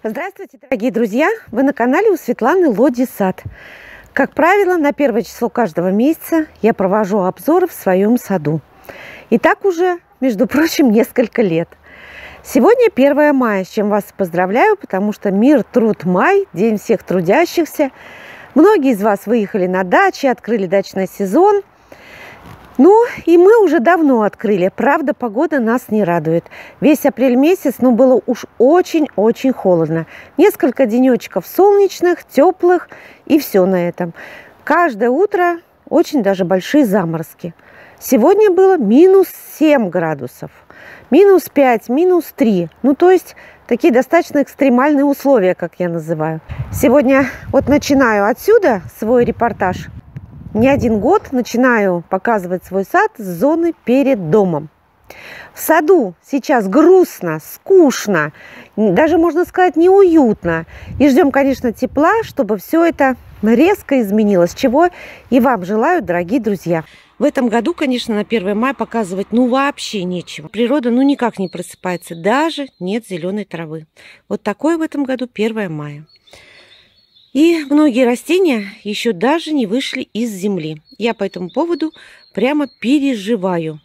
Здравствуйте, дорогие друзья! Вы на канале у Светланы Лоди Сад. Как правило, на первое число каждого месяца я провожу обзоры в своем саду. И так уже, между прочим, несколько лет. Сегодня 1 мая, с чем вас поздравляю, потому что мир, труд, май, день всех трудящихся. Многие из вас выехали на дачи, открыли дачный сезон. Ну, и мы уже давно открыли. Правда, погода нас не радует. Весь апрель месяц, было уж очень-очень холодно. Несколько денечков солнечных, теплых, и все на этом. Каждое утро очень даже большие заморозки. Сегодня было минус 7 градусов, минус 5, минус 3. То есть такие достаточно экстремальные условия, как я называю. Сегодня вот начинаю отсюда свой репортаж. Не один год начинаю показывать свой сад с зоны перед домом. В саду сейчас грустно, скучно, даже, можно сказать, неуютно. И ждем, конечно, тепла, чтобы все это резко изменилось, чего и вам желаю, дорогие друзья. В этом году, конечно, на 1 мая показывать вообще нечего. Природа никак не просыпается, даже нет зеленой травы. Вот такое в этом году 1 мая. И многие растения еще даже не вышли из земли. Я по этому поводу прямо переживаю.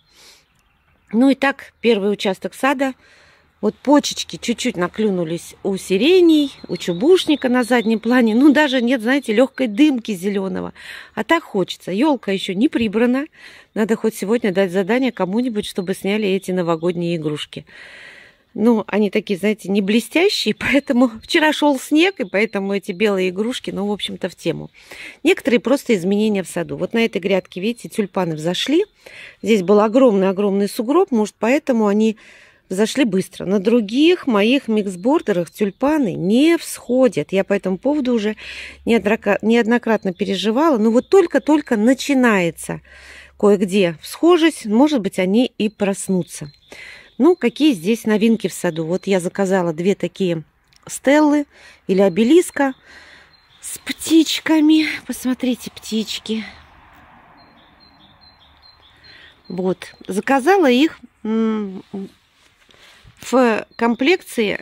И так, первый участок сада. Вот почечки чуть-чуть наклюнулись у сиреней, у чубушника на заднем плане. Даже нет, знаете, легкой дымки зеленого. А так хочется. Елка еще не прибрана. Надо хоть сегодня дать задание кому-нибудь, чтобы сняли эти новогодние игрушки. Они такие, знаете, не блестящие, поэтому вчера шел снег, и поэтому эти белые игрушки, в общем-то, в тему. Некоторые просто изменения в саду. Вот на этой грядке, видите, тюльпаны взошли. Здесь был огромный-огромный сугроб, может, поэтому они взошли быстро. На других моих миксбордерах тюльпаны не всходят. Я по этому поводу уже неоднократно переживала. Вот только-только начинается кое-где всхожесть, может быть, они и проснутся. Какие здесь новинки в саду? Вот я заказала 2 такие стеллы или обелиска с птичками. Посмотрите, птички. Вот. Заказала их в комплекции,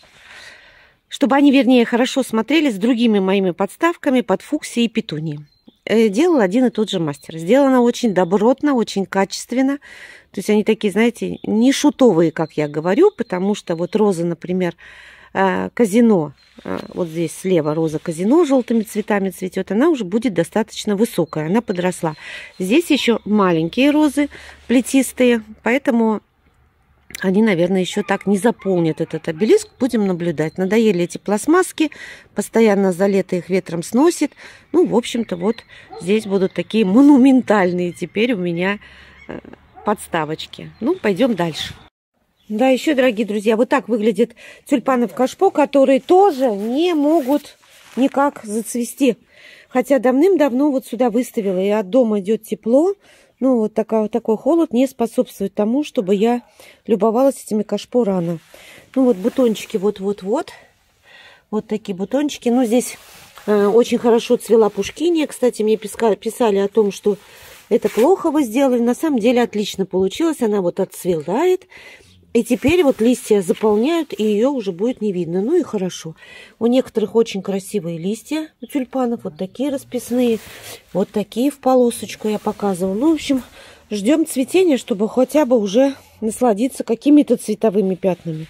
чтобы они, вернее, хорошо смотрелись с другими моими подставками под фуксии и петунии. Делал один и тот же мастер. Сделано очень добротно, очень качественно. То есть они такие, знаете, не шутовые, как я говорю, потому что вот роза, например, казино, вот здесь слева роза казино желтыми цветами цветет, она уже будет достаточно высокая, она подросла. Здесь еще маленькие розы, плетистые, поэтому они, наверное, еще так не заполнят этот обелиск. Будем наблюдать. Надоели эти пластмасски, постоянно за лето их ветром сносит. В общем-то, вот здесь будут такие монументальные теперь у меня подставочки. Пойдем дальше. Да, еще, дорогие друзья, вот так выглядят тюльпаны в кашпо, которые тоже не могут никак зацвести. Хотя давным-давно вот сюда выставила, и от дома идет тепло. Вот такой холод не способствует тому, чтобы я любовалась этими кашпо рано. Вот бутончики вот-вот-вот. Вот такие бутончики. Здесь очень хорошо цвела пушкиния. Кстати, мне писали о том, что это плохо вы сделали. На самом деле отлично получилось. Она вот отцветает. И теперь вот листья заполняют, и ее уже будет не видно. И хорошо. У некоторых очень красивые листья у тюльпанов. Вот такие расписные. Вот такие в полосочку я показывала. В общем, ждем цветения, чтобы хотя бы уже насладиться какими-то цветовыми пятнами.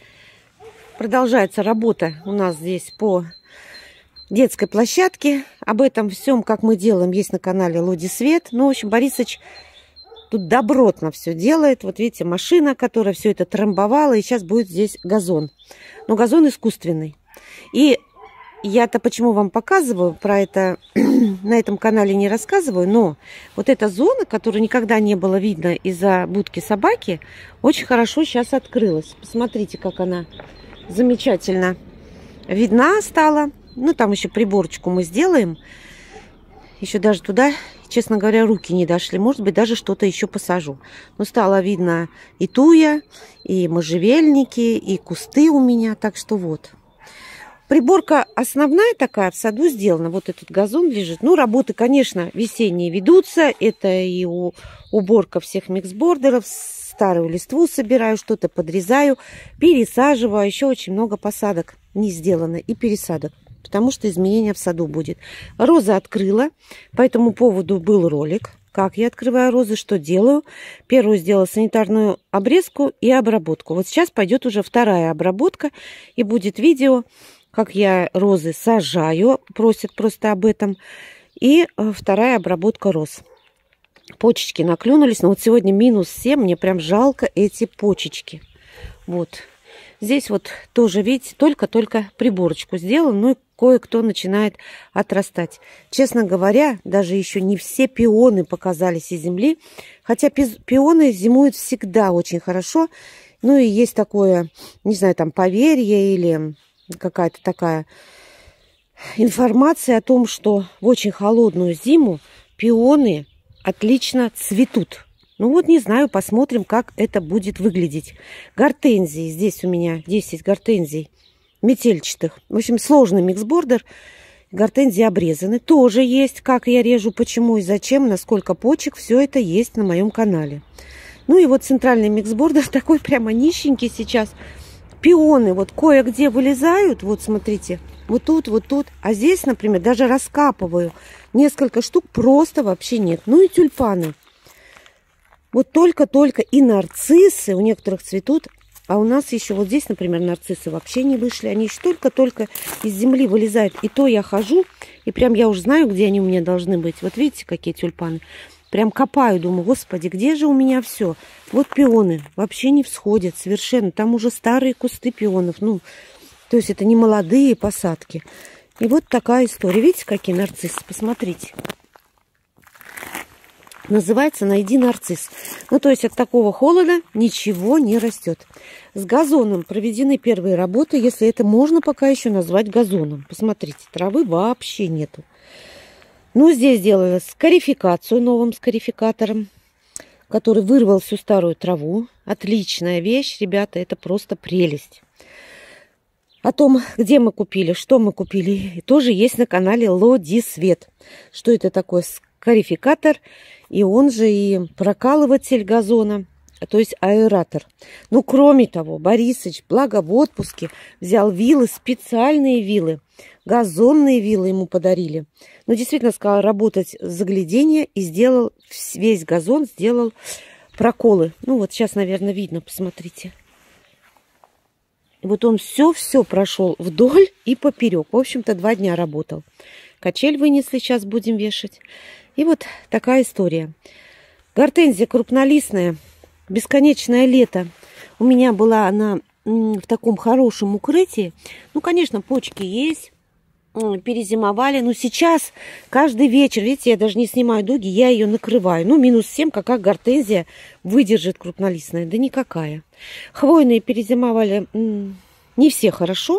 Продолжается работа у нас здесь по детской площадке. Об этом всем, как мы делаем, есть на канале Лоди Свет. В общем, Борисыч тут добротно все делает. Вот видите, машина, которая все это трамбовала. И сейчас будет здесь газон. Но газон искусственный. И я-то почему вам показываю, про это на этом канале не рассказываю. Но вот эта зона, которую никогда не было видно из-за будки собаки, очень хорошо сейчас открылась. Посмотрите, как она замечательно видна стала. Там еще приборочку мы сделаем. Еще даже туда, честно говоря, руки не дошли. Может быть, даже что-то еще посажу. Но стало видно и туя, и можжевельники, и кусты у меня. Так что вот. Приборка основная такая в саду сделана. Вот этот газон лежит. Работы, конечно, весенние ведутся. Это и уборка всех миксбордеров, старую листву собираю, что-то подрезаю, пересаживаю. Еще очень много посадок не сделано, и пересадок, потому что изменения в саду будет. Розы открыла, по этому поводу был ролик, как я открываю розы, что делаю. Первую сделала санитарную обрезку и обработку. Вот сейчас пойдет уже вторая обработка, и будет видео, как я розы сажаю, просят просто об этом, и вторая обработка роз. Почечки наклюнулись, но вот сегодня -7, мне прям жалко эти почечки. Вот. Здесь вот тоже, видите, только-только приборочку сделала, ну и кое-кто начинает отрастать. Честно говоря, даже еще не все пионы показались из земли, хотя пионы зимуют всегда очень хорошо. Ну и есть такое, не знаю, там поверье или какая-то такая информация о том, что в очень холодную зиму пионы отлично цветут. Ну вот, не знаю, посмотрим, как это будет выглядеть. Гортензии. Здесь у меня 10 гортензий метельчатых. В общем, сложный миксбордер. Гортензии обрезаны. Тоже есть, как я режу, почему и зачем, на сколько почек. Все это есть на моем канале. Ну и вот центральный миксбордер такой прямо нищенький сейчас. Пионы вот кое-где вылезают. Вот, смотрите. Вот тут, вот тут. А здесь, например, даже раскапываю. Несколько штук просто вообще нет. Ну и тюльпаны. Вот только-только и нарциссы у некоторых цветут, а у нас еще вот здесь, например, нарциссы вообще не вышли. Они еще только-только из земли вылезают. И то я хожу, и прям я уже знаю, где они у меня должны быть. Вот видите, какие тюльпаны. Прям копаю, думаю, господи, где же у меня все? Вот пионы вообще не всходят совершенно. Там уже старые кусты пионов. Ну, то есть это не молодые посадки. И вот такая история. Видите, какие нарциссы? Посмотрите. Называется «Найди нарцисс». Ну, то есть от такого холода ничего не растет. С газоном проведены первые работы, если это можно пока еще назвать газоном. Посмотрите, травы вообще нету. Ну, здесь сделала скарификацию новым скарификатором, который вырвал всю старую траву. Отличная вещь, ребята, это просто прелесть. О том, где мы купили, что мы купили, тоже есть на канале Лодисвет. Что это такое? Скарификатор, и он же и прокалыватель газона, то есть аэратор. Ну, кроме того, Борисыч, благо в отпуске, взял вилы, специальные вилы, газонные вилы ему подарили. Ну, действительно, сказал работать загляденье и сделал весь газон, сделал проколы. Ну, вот сейчас, наверное, видно, посмотрите. Вот он все прошел вдоль и поперек. В общем-то, 2 дня работал. Качель вынесли, сейчас будем вешать. И вот такая история. Гортензия крупнолистная, бесконечное лето. У меня была она в таком хорошем укрытии. Ну, конечно, почки есть, перезимовали. Но сейчас каждый вечер, видите, я даже не снимаю дуги, я ее накрываю. Ну, -7, какая гортензия выдержит крупнолистная? Да никакая. Хвойные перезимовали не все хорошо.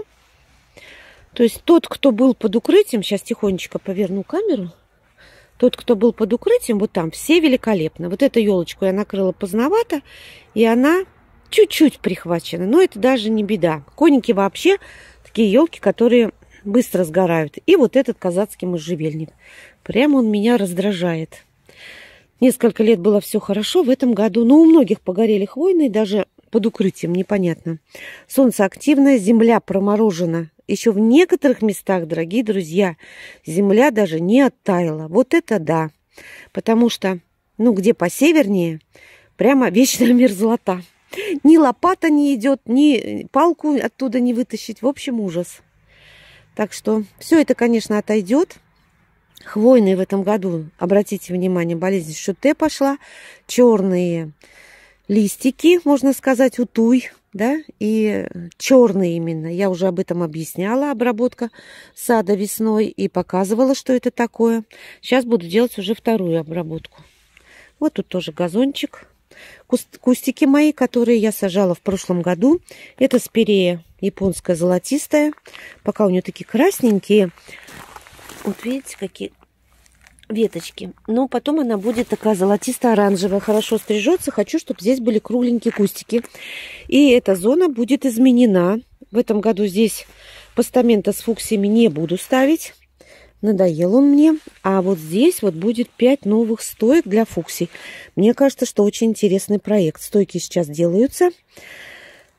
То есть тот, кто был под укрытием, сейчас тихонечко поверну камеру. Тот, кто был под укрытием, вот там, все великолепно. Вот эту елочку я накрыла поздновато, и она чуть-чуть прихвачена. Но это даже не беда. Коники вообще такие елки, которые быстро сгорают. И вот этот казацкий можжевельник. Прямо он меня раздражает. Несколько лет было все хорошо. В этом году, ну, у многих погорели хвойные, даже под укрытием, непонятно. Солнце активное, земля проморожена. Еще в некоторых местах, дорогие друзья, земля даже не оттаяла. Вот это да. Потому что, ну, где посевернее, прямо вечная мерзлота. Ни лопата не идет, ни палку оттуда не вытащить. В общем, ужас. Так что все это, конечно, отойдет. Хвойные в этом году, обратите внимание, болезнь Шуте пошла. Черные листики, можно сказать, утуй. Да, и черные именно. Я уже об этом объясняла, обработка сада весной, и показывала, что это такое. Сейчас буду делать уже вторую обработку. Вот тут тоже газончик. Кустики мои, которые я сажала в прошлом году. Это спирея японская золотистая. Пока у нее такие красненькие. Вот видите, какие веточки. Но потом она будет такая золотисто-оранжевая. Хорошо стрижется. Хочу, чтобы здесь были кругленькие кустики. И эта зона будет изменена. В этом году здесь постамента с фуксиями не буду ставить. Надоел он мне. А вот здесь вот будет 5 новых стоек для фуксий. Мне кажется, что очень интересный проект. Стойки сейчас делаются.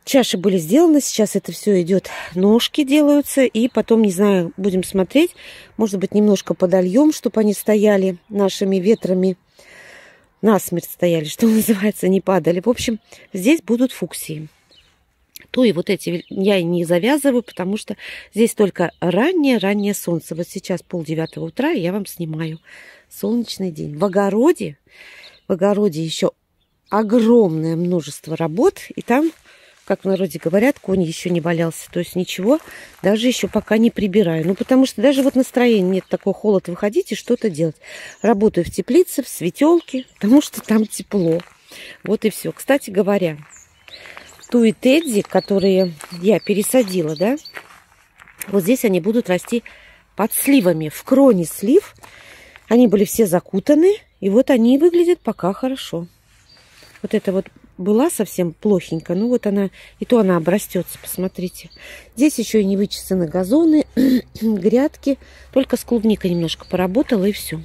Чаши были сделаны, сейчас это все идет, ножки делаются, и потом, не знаю, будем смотреть, может быть, немножко подольем, чтобы они стояли нашими ветрами, насмерть стояли, что называется, не падали. В общем, здесь будут фуксии. То и вот эти я не завязываю, потому что здесь только раннее-раннее солнце. Вот сейчас 8:30 утра, и я вам снимаю солнечный день. В огороде еще огромное множество работ, и там, как в народе говорят, конь еще не валялся. То есть ничего, даже еще пока не прибираю. Ну, потому что даже вот настроения нет, такой холод, выходить и что-то делать. Работаю в теплице, в светелке, потому что там тепло. Вот и все. Кстати говоря, Ту и Тедди, которые я пересадила, да, вот здесь они будут расти под сливами. В кроне слив они были все закутаны, и вот они выглядят пока хорошо. Вот это вот была совсем плохенько, ну вот она, и то она обрастется, посмотрите. Здесь еще и не вычесаны газоны, грядки, только с клубникой немножко поработала, и все.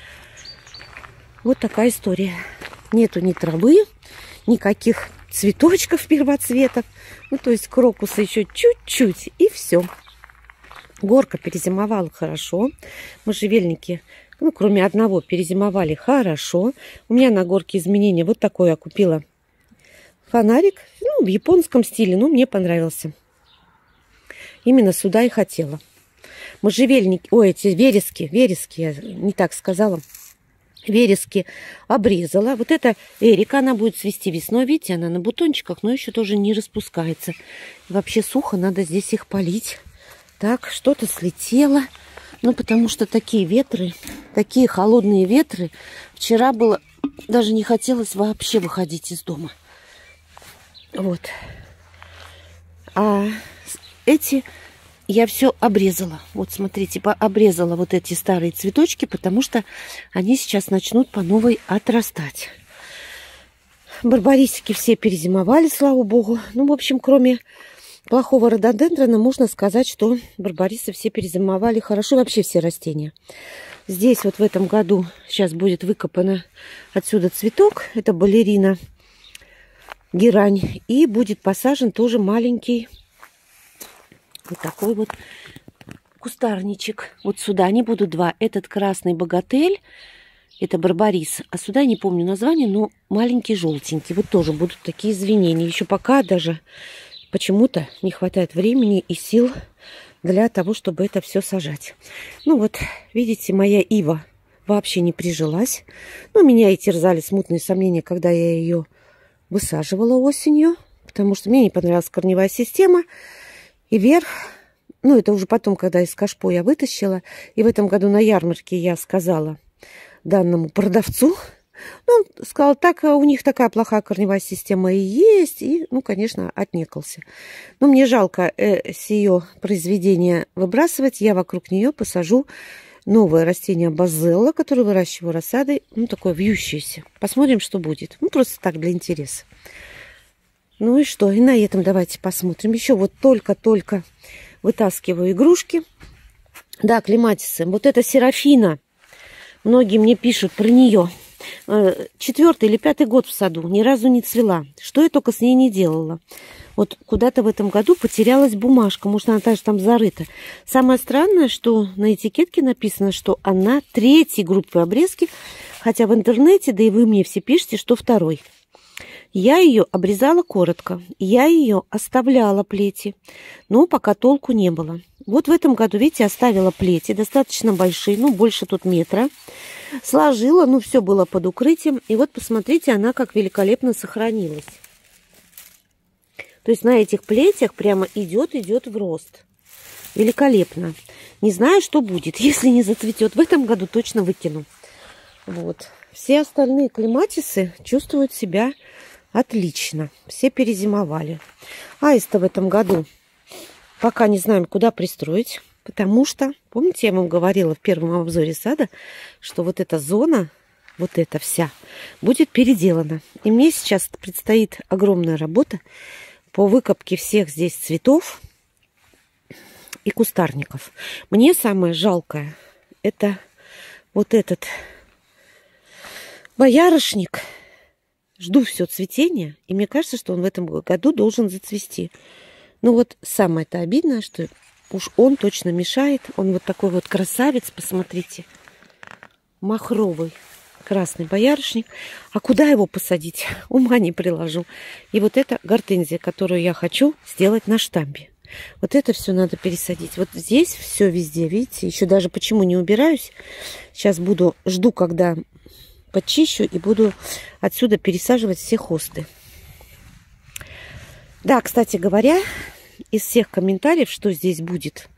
Вот такая история. Нету ни травы, никаких цветочков первоцветов, ну то есть крокуса еще чуть-чуть, и все. Горка перезимовала хорошо, можжевельники, ну кроме одного, перезимовали хорошо. У меня на горке изменения вот такой я купила. Фонарик, ну, в японском стиле, но мне понравился. Именно сюда и хотела. Можжевельники, ой, эти верески, я не так сказала. Верески обрезала. Вот эта Эрика, она будет цвести весной. Видите, она на бутончиках, но еще тоже не распускается. Вообще сухо, надо здесь их полить. Так, что-то слетело. Ну, потому что такие ветры, такие холодные ветры. Вчера было, даже не хотелось вообще выходить из дома. Вот. А эти я все обрезала. Вот смотрите, обрезала вот эти старые цветочки, потому что они сейчас начнут по новой отрастать. Барбарисики все перезимовали, слава богу. Ну, в общем, кроме плохого рододендрона, можно сказать, что барбарисы все перезимовали хорошо. Вообще все растения. Здесь вот в этом году сейчас будет выкопано отсюда цветок. Это балерина. Герань. И будет посажен тоже маленький вот такой вот кустарничек. Вот сюда они будут два. Этот красный богатель, это барбарис. А сюда я не помню название, но маленький желтенький. Вот тоже будут такие звенения. Еще пока даже почему-то не хватает времени и сил для того, чтобы это все сажать. Ну вот, видите, моя ива вообще не прижилась. Ну, меня и терзали смутные сомнения, когда я ее высаживала осенью, потому что мне не понравилась корневая система. И верх, ну это уже потом, когда из кашпо я вытащила, и в этом году на ярмарке я сказала данному продавцу, ну, сказал, так, у них такая плохая корневая система и есть, и, ну, конечно, отнекался. Но мне жалко сие произведение выбрасывать, я вокруг нее посажу новое растение базелла, которое выращиваю рассадой, ну, такое вьющееся. Посмотрим, что будет. Ну, просто так, для интереса. Ну и что? И на этом давайте посмотрим. Еще вот только-только вытаскиваю игрушки. Да, клематисы. Вот это Серафина. Многие мне пишут про нее. 4-й или 5-й год в саду. Ни разу не цвела. Что я только с ней не делала. Вот куда-то в этом году потерялась бумажка. Может, она даже там зарыта. Самое странное, что на этикетке написано, что она 3-й группы обрезки. Хотя в интернете, да и вы мне все пишете, что 2-й. Я ее обрезала коротко. Я ее оставляла плети. Но пока толку не было. Вот в этом году, видите, оставила плети. Достаточно большие. Ну, больше тут метра. Сложила. Ну, все было под укрытием. И вот, посмотрите, она как великолепно сохранилась. То есть на этих плетях прямо идет в рост. Великолепно. Не знаю, что будет. Если не зацветет в этом году, точно выкину. Вот. Все остальные клематисы чувствуют себя отлично. Все перезимовали. Аиста в этом году пока не знаем, куда пристроить. Потому что, помните, я вам говорила в первом обзоре сада, что вот эта зона, вот эта вся, будет переделана. И мне сейчас предстоит огромная работа по выкопке всех здесь цветов и кустарников. Мне самое жалкое это вот этот боярышник. жду все цветение, и мне кажется, что он в этом году должен зацвести. Ну вот самое-то обидное, что уж он точно мешает. Он вот такой вот красавец, посмотрите. Махровый красный боярышник. А куда его посадить? Ума не приложу. И вот эта гортензия, которую я хочу сделать на штамбе. Вот это все надо пересадить. Вот здесь все везде, видите, еще даже почему не убираюсь. Сейчас жду, когда почищу, и буду отсюда пересаживать все хосты. Да, кстати говоря, из всех комментариев, что здесь будет,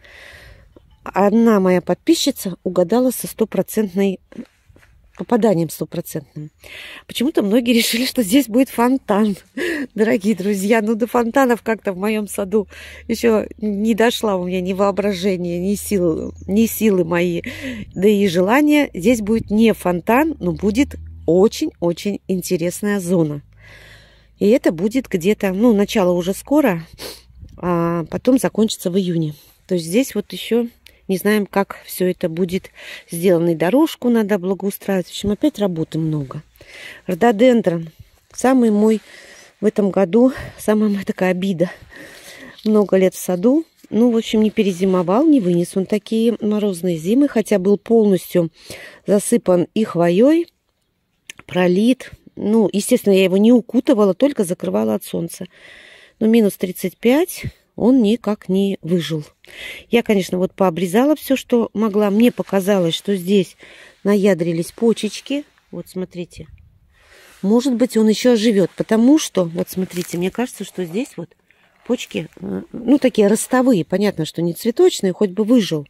одна моя подписчица угадала со стопроцентным попаданием стопроцентным. Почему-то многие решили, что здесь будет фонтан. Дорогие друзья, ну до фонтанов как-то в моем саду еще не дошла у меня ни воображение, ни силы мои, да и желания. Здесь будет не фонтан, но будет очень-очень интересная зона. И это будет где-то, ну, начало уже скоро, а потом закончится в июне. То есть здесь вот еще не знаем, как все это будет сделано. И дорожку надо благоустраивать. В общем, опять работы много. Рододендрон. Самый мой в этом году, самая моя такая обида. Много лет в саду. Ну, в общем, не перезимовал, не вынес он такие морозные зимы. Хотя был полностью засыпан и хвоей, пролит. Ну, естественно, я его не укутывала, только закрывала от солнца. Но минус 35 он никак не выжил. Я, конечно, вот пообрезала все, что могла. Мне показалось, что здесь наядрились почечки. Вот, смотрите. Может быть, он еще живет, потому что, вот, смотрите, мне кажется, что здесь вот почки, ну, такие ростовые. Понятно, что не цветочные, хоть бы выжил.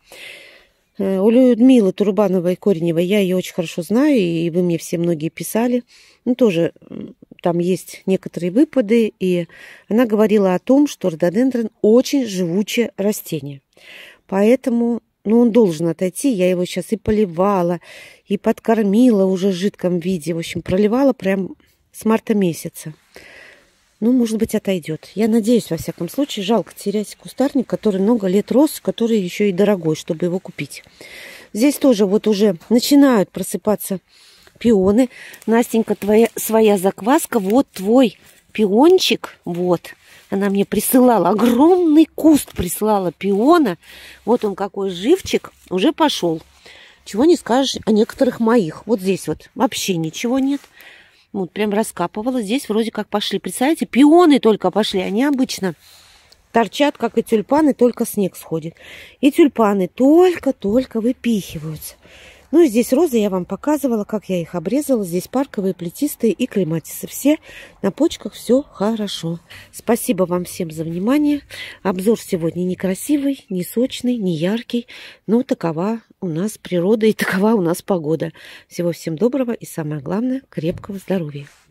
У Людмилы Турбановой Кореневой я ее очень хорошо знаю, и вы мне все многие писали. Ну, тоже там есть некоторые выпады, и она говорила о том, что рододендрон очень живучее растение. Поэтому, ну, он должен отойти. Я его сейчас и поливала, и подкормила уже в жидком виде. В общем, проливала прям с марта месяца. Ну, может быть, отойдет. Я надеюсь, во всяком случае. Жалко терять кустарник, который много лет рос, который еще и дорогой, чтобы его купить. Здесь тоже вот уже начинают просыпаться пионы. Настенька, твоя своя закваска. Вот твой пиончик. Вот. Она мне присылала. Огромный куст прислала пиона. Вот он какой живчик. Уже пошел. Чего не скажешь о некоторых моих. Вот здесь вот вообще ничего нет. Вот прям раскапывала. Здесь вроде как пошли. Представляете, пионы только пошли. Они обычно торчат, как и тюльпаны, только снег сходит. И тюльпаны только-только выпихиваются. Ну и здесь розы я вам показывала, как я их обрезала. Здесь парковые, плетистые и клематисы. Все на почках, все хорошо. Спасибо вам всем за внимание. Обзор сегодня не красивый, не сочный, не яркий. Но такова у нас природа и такова у нас погода. Всего всем доброго и самое главное, крепкого здоровья.